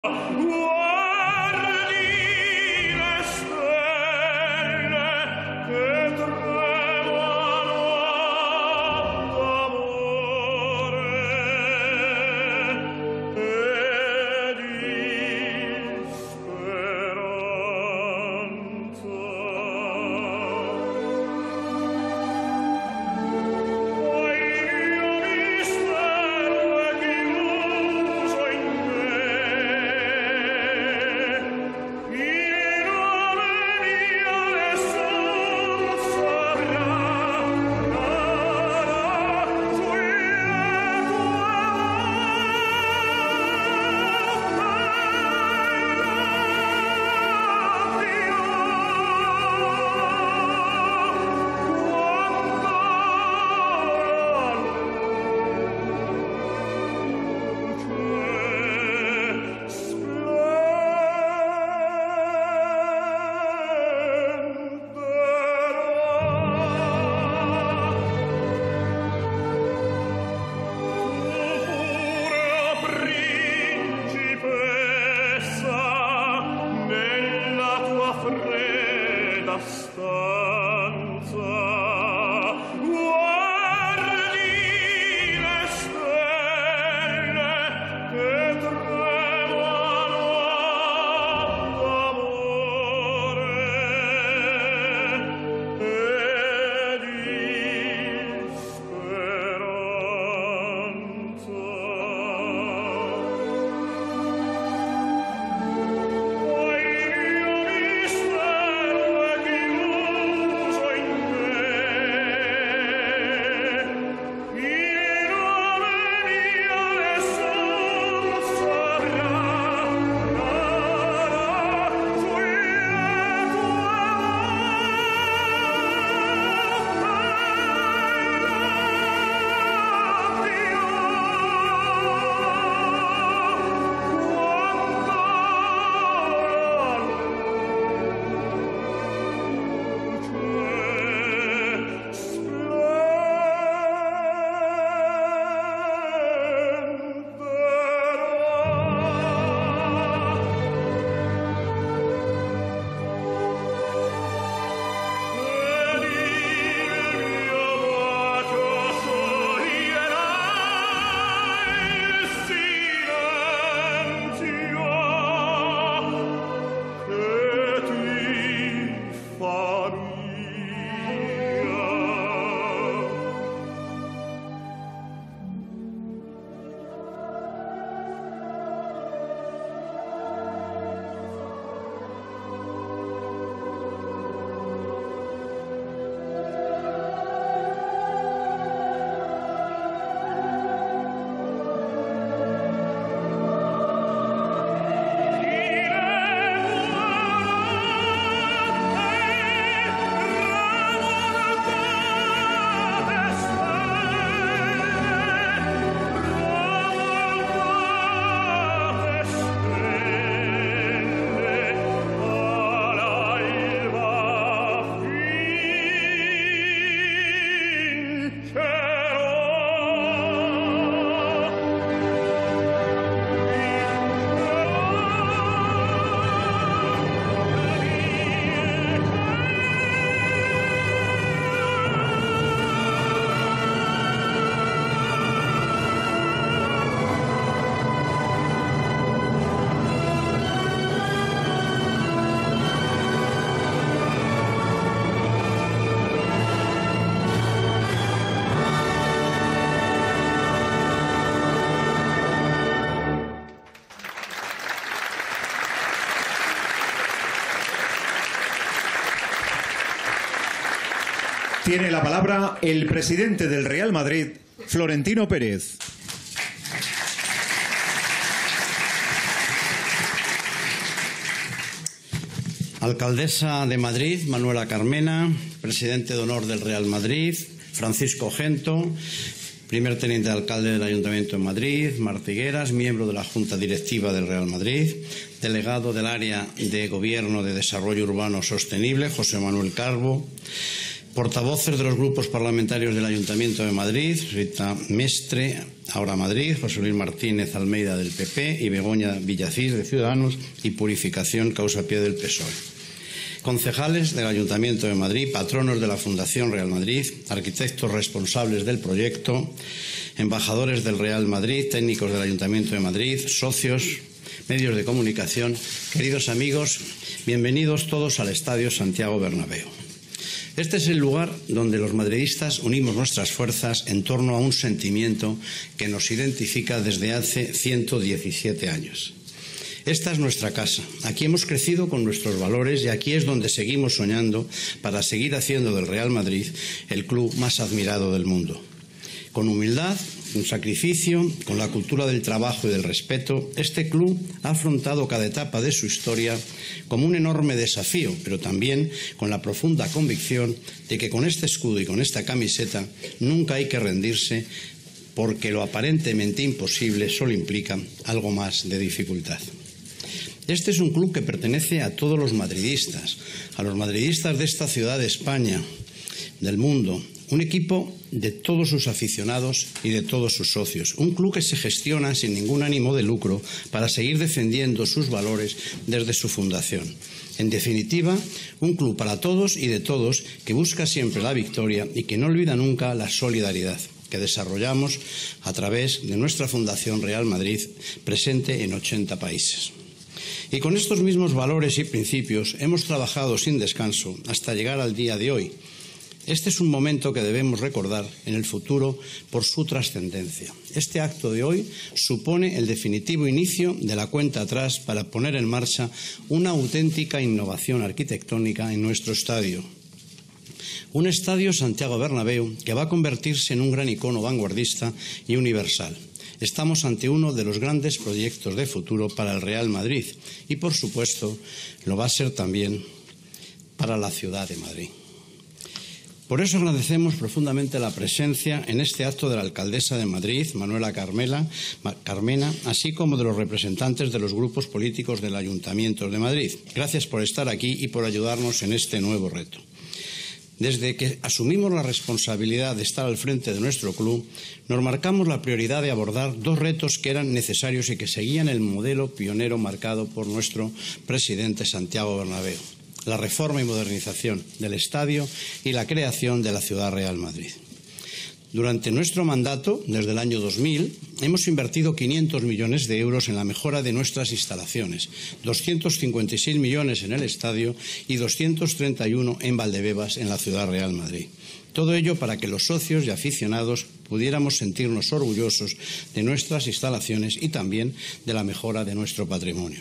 Tiene la palabra el presidente del Real Madrid, Florentino Pérez. Alcaldesa de Madrid, Manuela Carmena, presidente de honor del Real Madrid, Francisco Gento, primer teniente de alcalde del Ayuntamiento de Madrid, Martigueras, miembro de la Junta Directiva del Real Madrid, delegado del Área de Gobierno de Desarrollo Urbano Sostenible, José Manuel Calvo, Portavoces de los grupos parlamentarios del Ayuntamiento de Madrid, Rita Mestre, Ahora Madrid, José Luis Martínez Almeida del PP y Begoña Villacís de Ciudadanos y Purificación Causa Pie del PSOE. Concejales del Ayuntamiento de Madrid, patronos de la Fundación Real Madrid, arquitectos responsables del proyecto, embajadores del Real Madrid, técnicos del Ayuntamiento de Madrid, socios, medios de comunicación, queridos amigos, bienvenidos todos al Estadio Santiago Bernabéu. Este es el lugar donde los madridistas unimos nuestras fuerzas en torno a un sentimiento que nos identifica desde hace 117 años. Esta es nuestra casa. Aquí hemos crecido con nuestros valores y aquí es donde seguimos soñando para seguir haciendo del Real Madrid el club más admirado del mundo. Con humildad, con sacrificio, con la cultura del trabajo y del respeto, este club ha afrontado cada etapa de su historia como un enorme desafío, pero también con la profunda convicción de que con este escudo y con esta camiseta nunca hay que rendirse, porque lo aparentemente imposible solo implica algo más de dificultad. Este es un club que pertenece a todos los madridistas, a los madridistas de esta ciudad de España, del mundo. Un equipo de todos sus aficionados y de todos sus socios. Un club que se gestiona sin ningún ánimo de lucro para seguir defendiendo sus valores desde su fundación. En definitiva, un club para todos y de todos que busca siempre la victoria y que no olvida nunca la solidaridad que desarrollamos a través de nuestra Fundación Real Madrid, presente en 80 países. Y con estos mismos valores y principios hemos trabajado sin descanso hasta llegar al día de hoy. Este es un momento que debemos recordar en el futuro por su trascendencia. Este acto de hoy supone el definitivo inicio de la cuenta atrás para poner en marcha una auténtica innovación arquitectónica en nuestro estadio. Un estadio Santiago Bernabéu que va a convertirse en un gran icono vanguardista y universal. Estamos ante uno de los grandes proyectos de futuro para el Real Madrid y, por supuesto, lo va a ser también para la ciudad de Madrid. Por eso agradecemos profundamente la presencia en este acto de la alcaldesa de Madrid, Manuela Carmena, así como de los representantes de los grupos políticos del Ayuntamiento de Madrid. Gracias por estar aquí y por ayudarnos en este nuevo reto. Desde que asumimos la responsabilidad de estar al frente de nuestro club, nos marcamos la prioridad de abordar dos retos que eran necesarios y que seguían el modelo pionero marcado por nuestro presidente Santiago Bernabéu: la reforma y modernización del estadio y la creación de la Ciudad Real Madrid. Durante nuestro mandato, desde el año 2000, hemos invertido 500 millones de euros en la mejora de nuestras instalaciones, 256 millones en el estadio y 231 en Valdebebas, en la Ciudad Real Madrid. Todo ello para que los socios y aficionados pudiéramos sentirnos orgullosos de nuestras instalaciones y también de la mejora de nuestro patrimonio.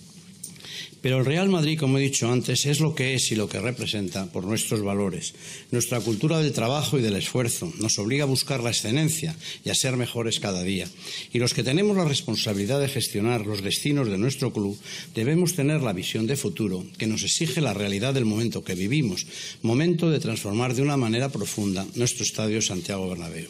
Pero el Real Madrid, como he dicho antes, es lo que es y lo que representa por nuestros valores. Nuestra cultura del trabajo y del esfuerzo nos obliga a buscar la excelencia y a ser mejores cada día. Y los que tenemos la responsabilidad de gestionar los destinos de nuestro club debemos tener la visión de futuro que nos exige la realidad del momento que vivimos, momento de transformar de una manera profunda nuestro estadio Santiago Bernabéu.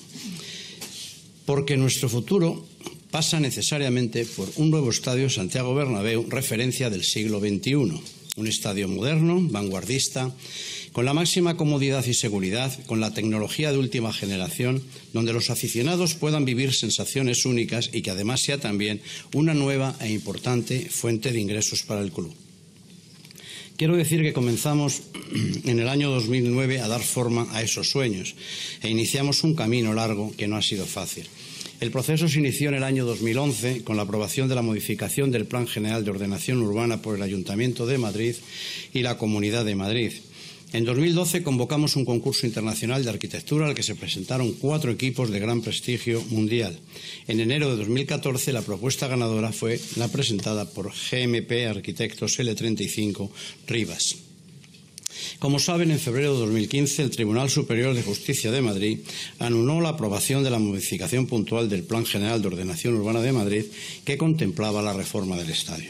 Porque nuestro futuro pasa necesariamente por un nuevo estadio Santiago Bernabéu, referencia del siglo XXI. Un estadio moderno, vanguardista, con la máxima comodidad y seguridad, con la tecnología de última generación, donde los aficionados puedan vivir sensaciones únicas y que además sea también una nueva e importante fuente de ingresos para el club. Quiero decir que comenzamos en el año 2009 a dar forma a esos sueños e iniciamos un camino largo que no ha sido fácil. El proceso se inició en el año 2011 con la aprobación de la modificación del Plan General de Ordenación Urbana por el Ayuntamiento de Madrid y la Comunidad de Madrid. En 2012 convocamos un concurso internacional de arquitectura al que se presentaron 4 equipos de gran prestigio mundial. En enero de 2014 la propuesta ganadora fue la presentada por GMP Arquitectos L35 Rivas. Como saben, en febrero de 2015 el Tribunal Superior de Justicia de Madrid anuló la aprobación de la modificación puntual del Plan General de Ordenación Urbana de Madrid que contemplaba la reforma del estadio.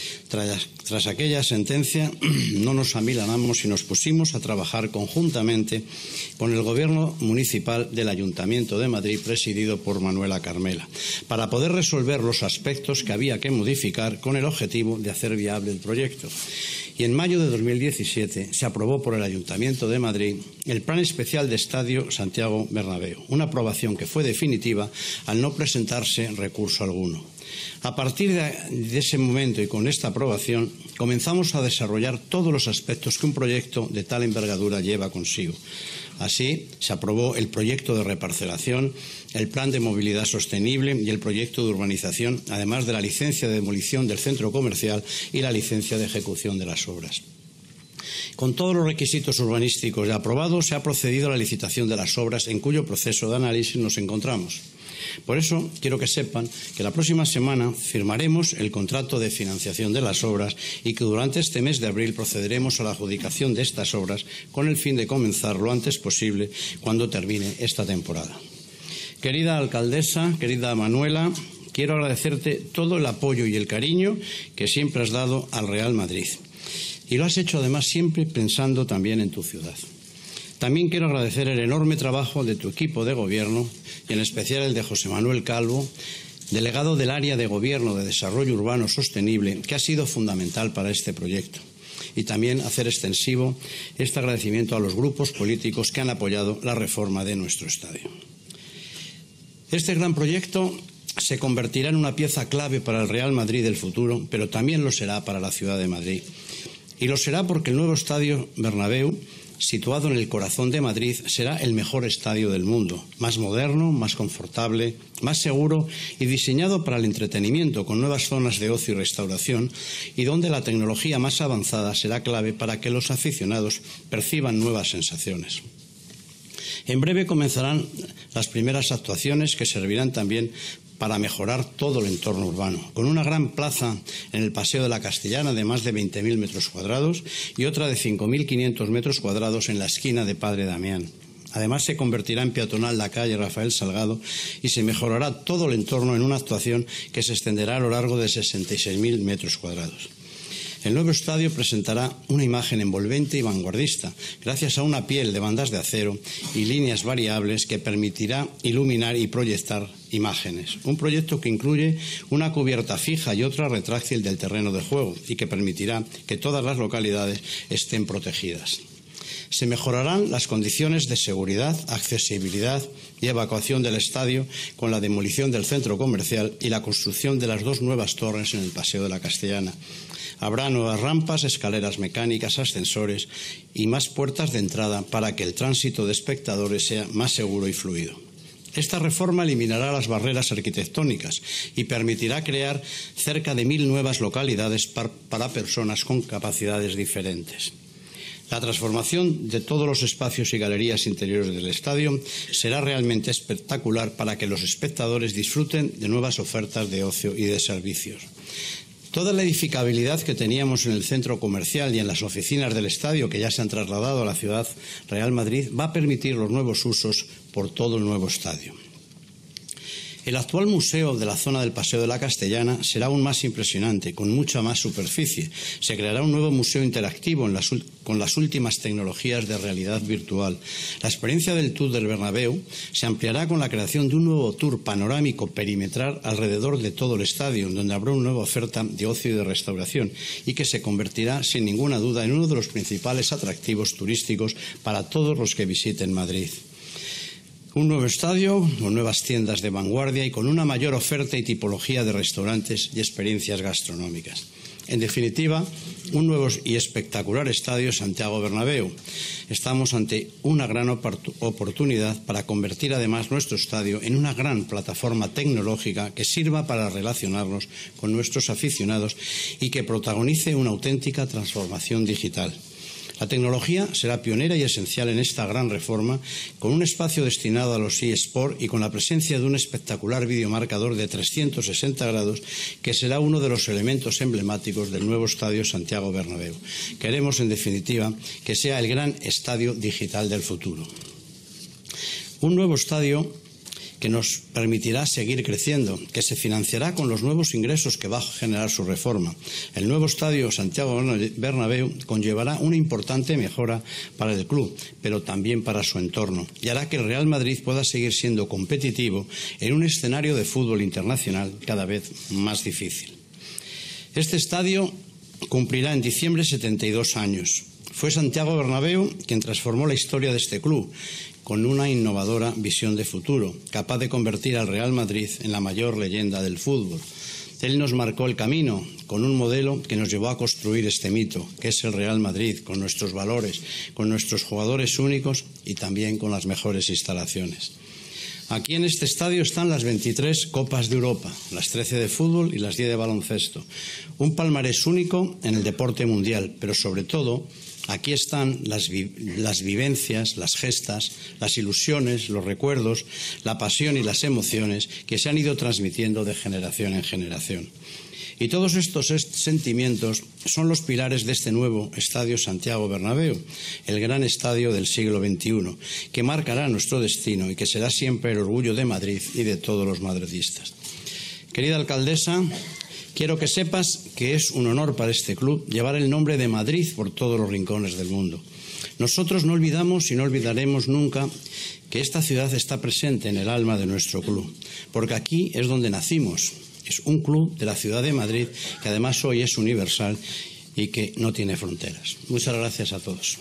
Tras aquella sentencia no nos amilanamos y nos pusimos a trabajar conjuntamente con el Gobierno municipal del Ayuntamiento de Madrid, presidido por Manuela Carmela, para poder resolver los aspectos que había que modificar con el objetivo de hacer viable el proyecto. Y en mayo de 2017 se aprobó por el Ayuntamiento de Madrid el Plan Especial de Estadio Santiago Bernabéu, una aprobación que fue definitiva al no presentarse recurso alguno. A partir de ese momento y con esta aprobación comenzamos a desarrollar todos los aspectos que un proyecto de tal envergadura lleva consigo. Así, se aprobó el proyecto de reparcelación, el plan de movilidad sostenible y el proyecto de urbanización, además de la licencia de demolición del centro comercial y la licencia de ejecución de las obras. Con todos los requisitos urbanísticos ya aprobados, se ha procedido a la licitación de las obras, en cuyo proceso de análisis nos encontramos. Por eso, quiero que sepan que la próxima semana firmaremos el contrato de financiación de las obras y que durante este mes de abril procederemos a la adjudicación de estas obras con el fin de comenzar lo antes posible cuando termine esta temporada. Querida alcaldesa, querida Manuela, quiero agradecerte todo el apoyo y el cariño que siempre has dado al Real Madrid. Y lo has hecho además siempre pensando también en tu ciudad. También quiero agradecer el enorme trabajo de tu equipo de gobierno y en especial el de José Manuel Calvo, delegado del Área de Gobierno de Desarrollo Urbano Sostenible, que ha sido fundamental para este proyecto. Y también hacer extensivo este agradecimiento a los grupos políticos que han apoyado la reforma de nuestro estadio. Este gran proyecto se convertirá en una pieza clave para el Real Madrid del futuro, pero también lo será para la ciudad de Madrid. Y lo será porque el nuevo estadio Bernabéu, situado en el corazón de Madrid, será el mejor estadio del mundo, más moderno, más confortable, más seguro y diseñado para el entretenimiento, con nuevas zonas de ocio y restauración, y donde la tecnología más avanzada será clave para que los aficionados perciban nuevas sensaciones. En breve comenzarán las primeras actuaciones que servirán también para mejorar todo el entorno urbano, con una gran plaza en el Paseo de la Castellana de más de 20.000 metros cuadrados y otra de 5.500 metros cuadrados en la esquina de Padre Damián. Además, se convertirá en peatonal la calle Rafael Salgado y se mejorará todo el entorno en una actuación que se extenderá a lo largo de 66.000 metros cuadrados. El nuevo estadio presentará una imagen envolvente y vanguardista, gracias a una piel de bandas de acero y líneas variables que permitirá iluminar y proyectar imágenes. Un proyecto que incluye una cubierta fija y otra retráctil del terreno de juego y que permitirá que todas las localidades estén protegidas. Se mejorarán las condiciones de seguridad, accesibilidad y evacuación del estadio con la demolición del centro comercial y la construcción de las dos nuevas torres en el Paseo de la Castellana. Habrá nuevas rampas, escaleras mecánicas, ascensores y más puertas de entrada para que el tránsito de espectadores sea más seguro y fluido. Esta reforma eliminará las barreras arquitectónicas y permitirá crear cerca de 1.000 nuevas localidades para personas con capacidades diferentes. La transformación de todos los espacios y galerías interiores del estadio será realmente espectacular para que los espectadores disfruten de nuevas ofertas de ocio y de servicios. Toda la edificabilidad que teníamos en el centro comercial y en las oficinas del estadio, que ya se han trasladado a la ciudad Real Madrid, va a permitir los nuevos usos por todo el nuevo estadio. El actual museo de la zona del Paseo de la Castellana será aún más impresionante, con mucha más superficie. Se creará un nuevo museo interactivo con las últimas tecnologías de realidad virtual. La experiencia del Tour del Bernabéu se ampliará con la creación de un nuevo tour panorámico perimetral alrededor de todo el estadio, donde habrá una nueva oferta de ocio y de restauración y que se convertirá, sin ninguna duda, en uno de los principales atractivos turísticos para todos los que visiten Madrid. Un nuevo estadio, con nuevas tiendas de vanguardia y con una mayor oferta y tipología de restaurantes y experiencias gastronómicas. En definitiva, un nuevo y espectacular estadio Santiago Bernabéu. Estamos ante una gran oportunidad para convertir además nuestro estadio en una gran plataforma tecnológica que sirva para relacionarnos con nuestros aficionados y que protagonice una auténtica transformación digital. La tecnología será pionera y esencial en esta gran reforma, con un espacio destinado a los eSports y con la presencia de un espectacular videomarcador de 360 grados que será uno de los elementos emblemáticos del nuevo estadio Santiago Bernabéu. Queremos, en definitiva, que sea el gran estadio digital del futuro. Un nuevo estadio que nos permitirá seguir creciendo, que se financiará con los nuevos ingresos que va a generar su reforma. El nuevo estadio Santiago Bernabéu conllevará una importante mejora para el club, pero también para su entorno, y hará que el Real Madrid pueda seguir siendo competitivo en un escenario de fútbol internacional cada vez más difícil. Este estadio cumplirá en diciembre 72 años. Fue Santiago Bernabéu quien transformó la historia de este club con una innovadora visión de futuro, capaz de convertir al Real Madrid en la mayor leyenda del fútbol. Él nos marcó el camino con un modelo que nos llevó a construir este mito, que es el Real Madrid, con nuestros valores, con nuestros jugadores únicos y también con las mejores instalaciones. Aquí en este estadio están las 23 Copas de Europa, las 13 de fútbol y las 10 de baloncesto. Un palmarés único en el deporte mundial, pero sobre todo aquí están las vivencias, las gestas, las ilusiones, los recuerdos, la pasión y las emociones que se han ido transmitiendo de generación en generación. Y todos estos sentimientos son los pilares de este nuevo Estadio Santiago Bernabéu, el gran estadio del siglo XXI, que marcará nuestro destino y que será siempre el orgullo de Madrid y de todos los madridistas. Querida alcaldesa, quiero que sepas que es un honor para este club llevar el nombre de Madrid por todos los rincones del mundo. Nosotros no olvidamos y no olvidaremos nunca que esta ciudad está presente en el alma de nuestro club, porque aquí es donde nacimos. Es un club de la ciudad de Madrid que además hoy es universal y que no tiene fronteras. Muchas gracias a todos.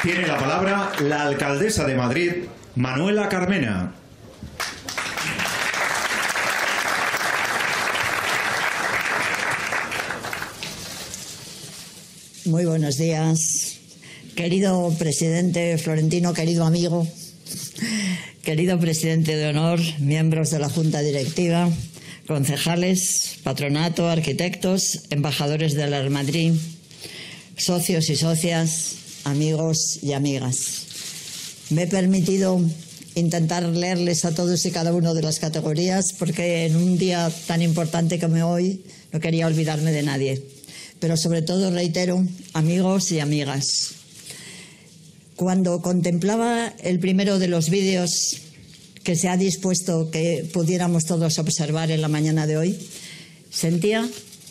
Tiene la palabra la alcaldesa de Madrid, Manuela Carmena. Muy buenos días, querido presidente Florentino, querido amigo, querido presidente de honor, miembros de la Junta Directiva, concejales, patronato, arquitectos, embajadores del Real Madrid, socios y socias, amigos y amigas. Me he permitido intentar leerles a todos y cada uno de las categorías porque en un día tan importante como hoy no quería olvidarme de nadie. Pero sobre todo, reitero, amigos y amigas. Cuando contemplaba el primero de los vídeos que se ha dispuesto que pudiéramos todos observar en la mañana de hoy, sentía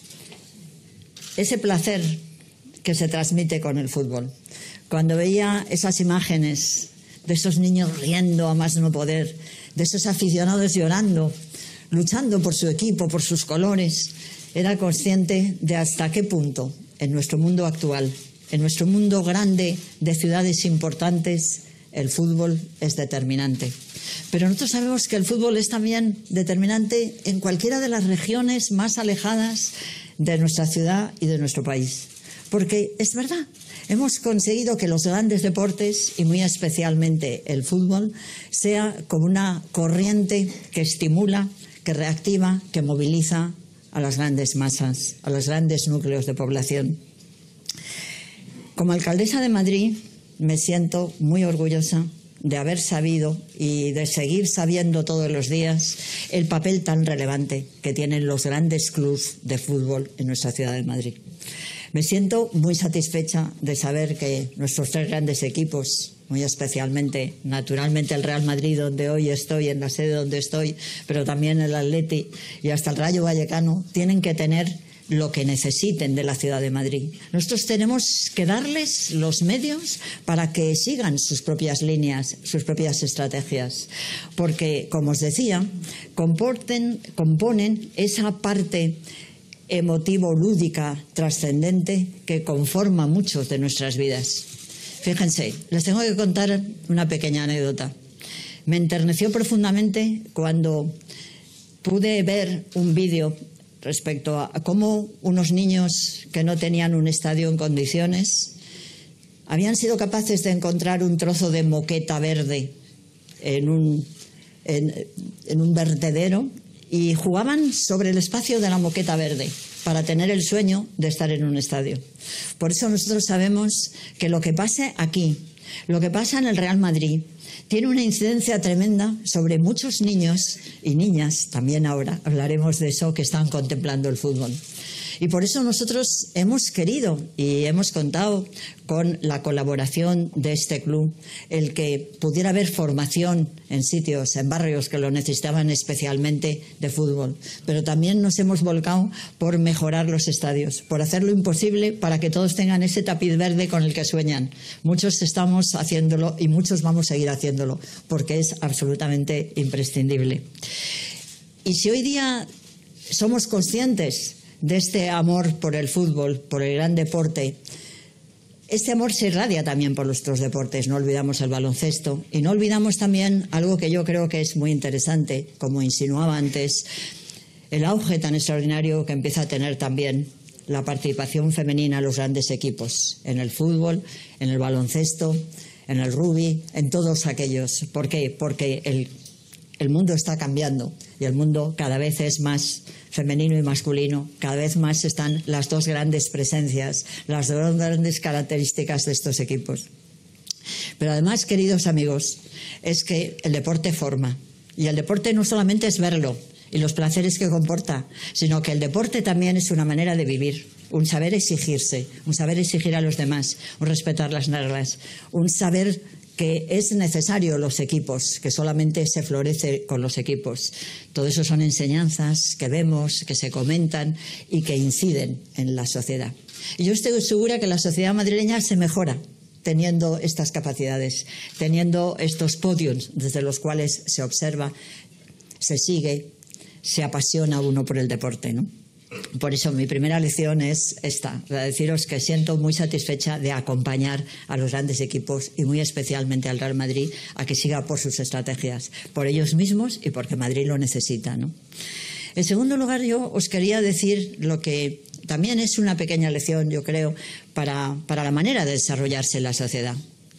ese placer que se transmite con el fútbol. Cuando veía esas imágenes de esos niños riendo a más no poder, de esos aficionados llorando, luchando por su equipo, por sus colores, era consciente de hasta qué punto en nuestro mundo actual, en nuestro mundo grande de ciudades importantes, el fútbol es determinante. Pero nosotros sabemos que el fútbol es también determinante en cualquiera de las regiones más alejadas de nuestra ciudad y de nuestro país. Porque es verdad, hemos conseguido que los grandes deportes, y muy especialmente el fútbol, sea como una corriente que estimula, que reactiva, que moviliza a las grandes masas, a los grandes núcleos de población. Como alcaldesa de Madrid me siento muy orgullosa de haber sabido y de seguir sabiendo todos los días el papel tan relevante que tienen los grandes clubes de fútbol en nuestra ciudad de Madrid. Me siento muy satisfecha de saber que nuestros tres grandes equipos, muy especialmente, naturalmente, el Real Madrid, donde hoy estoy, en la sede donde estoy, pero también el Atleti y hasta el Rayo Vallecano, tienen que tener lo que necesiten de la ciudad de Madrid. Nosotros tenemos que darles los medios para que sigan sus propias líneas, sus propias estrategias. Porque, como os decía, componen esa parte emotivo-lúdica trascendente que conforma muchos de nuestras vidas. Fíjense, les tengo que contar una pequeña anécdota. Me enterneció profundamente cuando pude ver un vídeo respecto a cómo unos niños que no tenían un estadio en condiciones habían sido capaces de encontrar un trozo de moqueta verde en un vertedero y jugaban sobre el espacio de la moqueta verde para tener el sueño de estar en un estadio. Por eso nosotros sabemos que lo que pasa aquí, lo que pasa en el Real Madrid, tiene una incidencia tremenda sobre muchos niños y niñas, también ahora hablaremos de eso, que están contemplando el fútbol. Y por eso nosotros hemos querido y hemos contado con la colaboración de este club, el que pudiera haber formación en sitios, en barrios que lo necesitaban especialmente de fútbol. Pero también nos hemos volcado por mejorar los estadios, por hacer lo imposible para que todos tengan ese tapiz verde con el que sueñan. Muchos estamos haciéndolo y muchos vamos a seguir haciéndolo, porque es absolutamente imprescindible. Y si hoy día somos conscientes de este amor por el fútbol, por el gran deporte, este amor se irradia también por nuestros deportes. No olvidamos el baloncesto y no olvidamos también algo que yo creo que es muy interesante, como insinuaba antes, el auge tan extraordinario que empieza a tener también la participación femenina en los grandes equipos, en el fútbol, en el baloncesto, en el rugby, en todos aquellos. ¿Por qué? Porque el mundo está cambiando y el mundo cada vez es más femenino y masculino. Cada vez más están las dos grandes presencias, las dos grandes características de estos equipos. Pero además, queridos amigos, es que el deporte forma. Y el deporte no solamente es verlo y los placeres que comporta, sino que el deporte también es una manera de vivir, un saber exigirse, un saber exigir a los demás, un respetar las reglas, un saber que es necesario los equipos, que solamente se florece con los equipos. Todo eso son enseñanzas que vemos, que se comentan y que inciden en la sociedad. Y yo estoy segura que la sociedad madrileña se mejora teniendo estas capacidades, teniendo estos podios desde los cuales se observa, se sigue, se apasiona uno por el deporte, ¿no? Por eso mi primera lección es esta, deciros que siento muy satisfecha de acompañar a los grandes equipos y muy especialmente al Real Madrid a que siga por sus estrategias, por ellos mismos y porque Madrid lo necesita, ¿no? En segundo lugar, yo os quería decir lo que también es una pequeña lección, yo creo, para la manera de desarrollarse en la sociedad.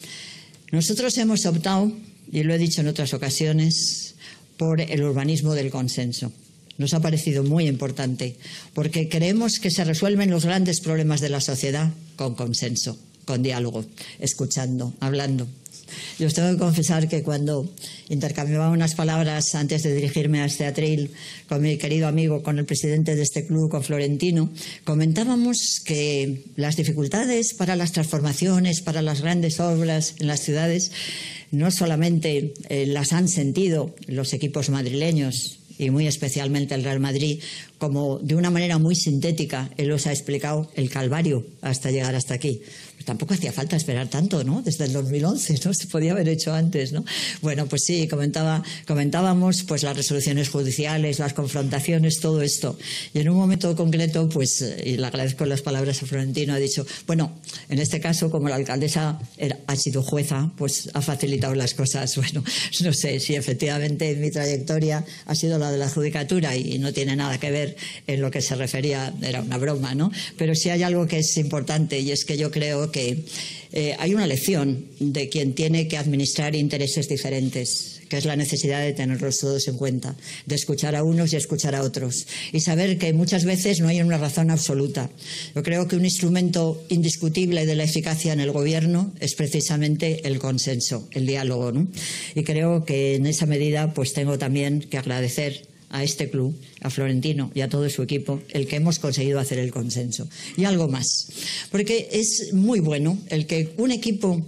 Nosotros hemos optado, y lo he dicho en otras ocasiones, por el urbanismo del consenso. Nos ha parecido muy importante, porque creemos que se resuelven los grandes problemas de la sociedad con consenso, con diálogo, escuchando, hablando. Yo os tengo que confesar que cuando intercambiaba unas palabras antes de dirigirme a este atril con mi querido amigo, con el presidente de este club, con Florentino, comentábamos que las dificultades para las transformaciones, para las grandes obras en las ciudades, no solamente las han sentido los equipos madrileños, y muy especialmente el Real Madrid, como de una manera muy sintética, él os ha explicado el calvario hasta llegar hasta aquí. Pues tampoco hacía falta esperar tanto, ¿no? Desde el 2011, ¿no? Se podía haber hecho antes, ¿no? Bueno, pues sí, comentábamos pues las resoluciones judiciales, las confrontaciones, todo esto. Y en un momento concreto, pues, y le agradezco las palabras a Florentino, ha dicho, bueno, en este caso, como la alcaldesa ha sido jueza, pues ha facilitado las cosas. Bueno, no sé si efectivamente mi trayectoria ha sido la de la judicatura y no tiene nada que ver en lo que se refería, era una broma, ¿no? Pero sí hay algo que es importante y es que yo creo que hay una lección de quien tiene que administrar intereses diferentes, que es la necesidad de tenerlos todos en cuenta, de escuchar a unos y escuchar a otros y saber que muchas veces no hay una razón absoluta. Yo creo que un instrumento indiscutible de la eficacia en el gobierno es precisamente el consenso, el diálogo, ¿no? Y creo que en esa medida pues tengo también que agradecer a este club, a Florentino y a todo su equipo, el que hemos conseguido hacer el consenso. Y algo más, porque es muy bueno el que un equipo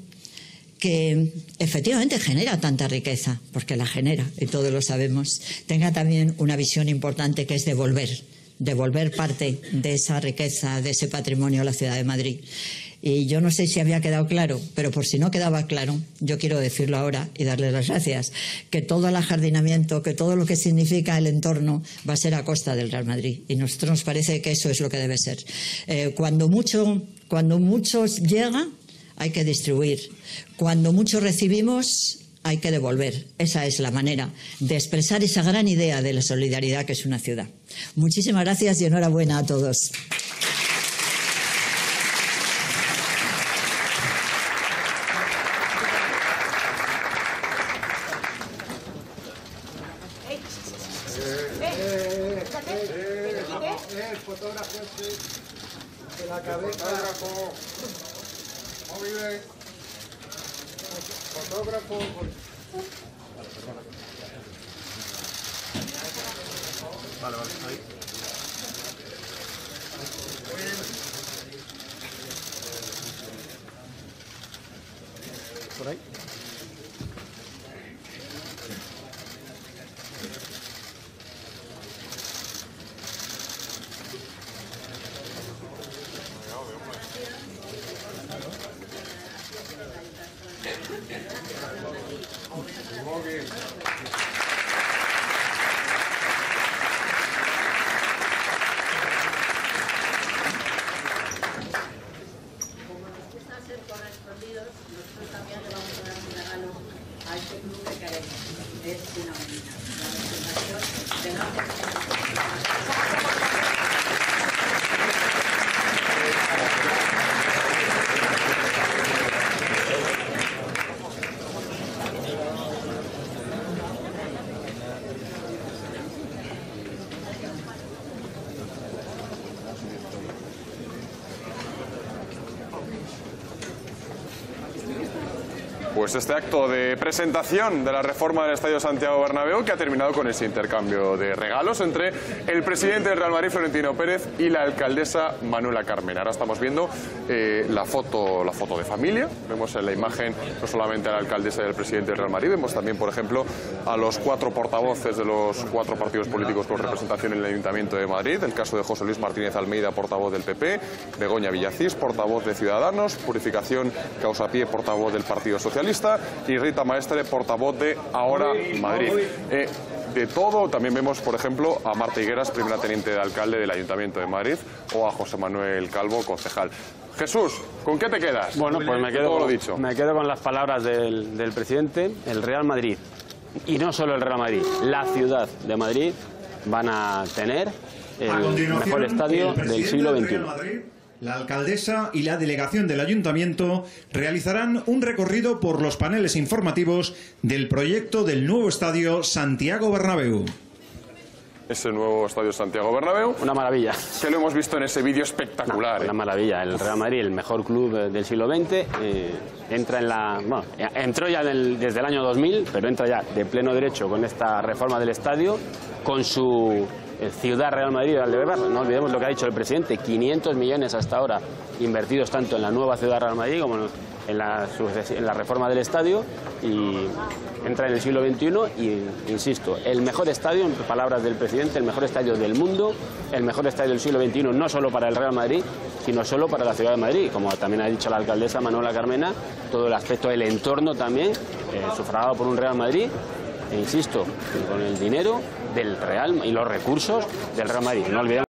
que efectivamente genera tanta riqueza, porque la genera, y todos lo sabemos, tenga también una visión importante que es devolver parte de esa riqueza, de ese patrimonio a la ciudad de Madrid. Y yo no sé si había quedado claro, pero por si no quedaba claro, yo quiero decirlo ahora y darles las gracias, que todo el ajardinamiento, que todo lo que significa el entorno va a ser a costa del Real Madrid. Y a nosotros nos parece que eso es lo que debe ser. Cuando mucho llega, hay que distribuir. Cuando mucho recibimos, hay que devolver. Esa es la manera de expresar esa gran idea de la solidaridad que es una ciudad. Muchísimas gracias y enhorabuena a todos. De la cabeza. Muy bien. Fotógrafo. Vale, ahí. Por ahí. Pues este acto de presentación de la reforma del Estadio Santiago Bernabéu, que ha terminado con ese intercambio de regalos entre el presidente del Real Madrid, Florentino Pérez, y la alcaldesa Manuela Carmena. Ahora estamos viendo la foto de familia. Vemos en la imagen no solamente a la alcaldesa y al presidente del Real Madrid, vemos también, por ejemplo, a los 4 portavoces de los 4 partidos políticos con representación en el Ayuntamiento de Madrid. El caso de José Luis Martínez Almeida, portavoz del PP, Begoña Villacís, portavoz de Ciudadanos, Purificación Causapié, portavoz del Partido Socialista, y Rita Maestre, portavoz de Ahora Madrid. de todo. También vemos, por ejemplo, a Marta Higueras, primera teniente de alcalde del Ayuntamiento de Madrid, o a José Manuel Calvo, concejal. Jesús, ¿con qué te quedas? Bueno, pues me quedo con las palabras del presidente. El Real Madrid, y no solo el Real Madrid, la ciudad de Madrid van a tener el mejor estadio del siglo XXI. La alcaldesa y la delegación del ayuntamiento realizarán un recorrido por los paneles informativos del proyecto del nuevo estadio Santiago Bernabéu. Ese nuevo estadio Santiago Bernabéu. Una maravilla. Que lo hemos visto en ese vídeo espectacular. Una maravilla. El Real Madrid, el mejor club del siglo XX, entra en la... Bueno, entró ya desde el año 2000, pero entra ya de pleno derecho con esta reforma del estadio, con su ciudad Real Madrid Valdebebas. No olvidemos lo que ha dicho el presidente, 500 millones hasta ahora invertidos tanto en la nueva ciudad Real Madrid como en la reforma del estadio, y entra en el siglo XXI y, insisto, el mejor estadio, en palabras del presidente, el mejor estadio del mundo, el mejor estadio del siglo XXI, no solo para el Real Madrid, sino solo para la ciudad de Madrid, como también ha dicho la alcaldesa Manuela Carmena, todo el aspecto del entorno también, sufragado por un Real Madrid, e insisto, con el dinero del Real y los recursos del Real Madrid. No olvidemos